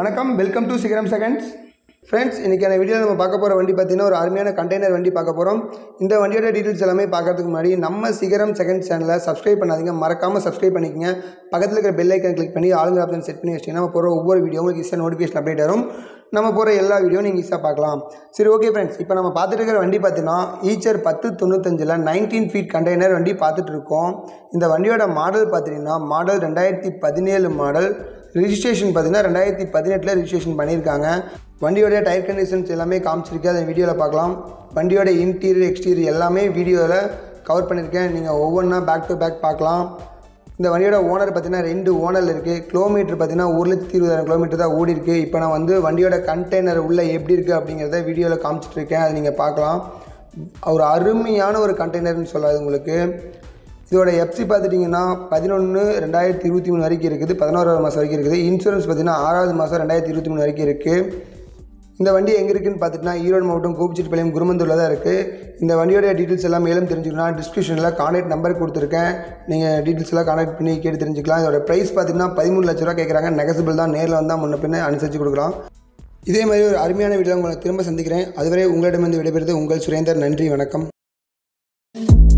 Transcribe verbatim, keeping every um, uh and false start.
வணக்கம், welcome to Sigaram seconds. Friends, இன்றைக்கான வீடியோவில் நம்ம பார்க்க போகிற வண்டி பார்த்திங்கன்னா ஒரு அருமையான கண்டெய்னர் வண்டி பார்க்க போகிறோம். இந்த வண்டியோட டீட்டெயில்ஸ் எல்லாமே பார்க்கறதுக்கு முன்னாடி நம்ம சிகரம் செகண்ட் சேனலை சப்ஸ்கிரைப் பண்ணாதீங்க, மறக்காமல் சப்ஸ்கிரைப் பண்ணிக்கங்க. பக்கத்தில் இருக்கிற பெல் ஐக்கன் கிளிக் பண்ணி ஆளுங்க ஆப்ஷன் செட் பண்ணி வச்சிங்கன்னா நம்ம போகிற ஒவ்வொரு வீடியோ உங்களுக்கு ஈஸியாக நோட்டிஃபிகேஷன் அப்டேட் வரும். நம்ம போகிற எல்லா வீடியோ நீங்கள் ஈஸியாக பார்க்கலாம். சரி, ஓகே ஃப்ரெண்ட்ஸ், இப்போ நம்ம பார்த்துட்டு இருக்கிற வண்டி பார்த்தீங்கன்னா ஈச்சர் பத்து தொண்ணூத்தஞ்சில் நைன்டீன் ஃபீட் கண்டெய்னர் வண்டி பார்த்துட்டு இருக்கோம். இந்த வண்டியோட மாடல் பார்த்தீங்கன்னா மாடல் ரெண்டாயிரத்தி பதினேழு மாடல். ரிஜிஸ்ட்ரேஷன் பார்த்தீங்கன்னா ரெண்டாயிரத்தி பதினெட்டில் ரிஜிஸ்ட்ரேஷன் பண்ணியிருக்காங்க. வண்டியோட டயர் கண்டிஷன்ஸ் எல்லாமே காமிச்சிருக்கேன், அதை வீடியோவில் பார்க்கலாம். வண்டியோட இன்டீரியர் எக்ஸ்டீரியர் எல்லாமே வீடியோவில் கவர் பண்ணியிருக்கேன், நீங்கள் ஒவ்வொன்றா பேக் டு பேக் பார்க்கலாம். இந்த வண்டியோட ஓனர் பார்த்தீங்கன்னா ரெண்டு ஓனர் இருக்குது. கிலோமீட்டர் பார்த்தீங்கன்னா ஒரு லட்சத்தி இருபதாயிரம் கிலோமீட்டர் தான் ஓடி இருக்குது. இப்போ நான் வந்து வண்டியோட கண்டெய்னர் உள்ளே எப்படி இருக்குது அப்படிங்கிறத வீடியோவில் காமிச்சிட்ருக்கேன், அதை நீங்கள் பார்க்கலாம். ஒரு அருமையான ஒரு கண்டெய்னர்னு சொல்லாது உங்களுக்கு. இதோட எஃப்சி பார்த்துட்டிங்கன்னா பதினொன்று ரெண்டாயிரத்தி இருபத்தி மூணு வரைக்கும் இருக்குது, பதினோராவது மாதம் வரைக்கும் இருக்குது. இன்சூரன்ஸ் பார்த்திங்கன்னா ஆறாவது மாதம் ரெண்டாயிரத்தி இருபத்தி மூணு வரைக்கும் இருக்குது. இந்த வண்டி எங்கே இருக்குதுன்னு பார்த்துட்டிங்கன்னா ஈரோடு மாவட்டம் கோபிச்செட்டிப்பாளையம் குருமந்தூரில் தான் இருக்குது. இந்த வண்டியோட டீட்டெயில்ஸ் எல்லாம் மேலும் தெரிஞ்சுக்கணும், டிஸ்கிரிப்ஷனில் கான்டாக்ட் நம்பர் கொடுத்துருக்கேன், நீங்கள் டீட்டெயில்ஸ் எல்லாம் கான்டாக்ட் பண்ணி கேட்டு தெரிஞ்சுக்கலாம். இதோட ப்ரைஸ் பார்த்திங்கன்னா பதிமூணு லட்ச ரூபா கேட்குறாங்க. நெகசிபிள் தான், நேரில் வந்தால் முன்ன பின்ன அனுசரித்து கொடுக்கலாம். இதே மாதிரி ஒரு அருமையான வீடியோ உங்களை திரும்ப சந்திக்கிறேன். அதுவரை உங்களிடமிருந்து விடைபெறுவது உங்கள் சுரேந்தர். நன்றி, வணக்கம்.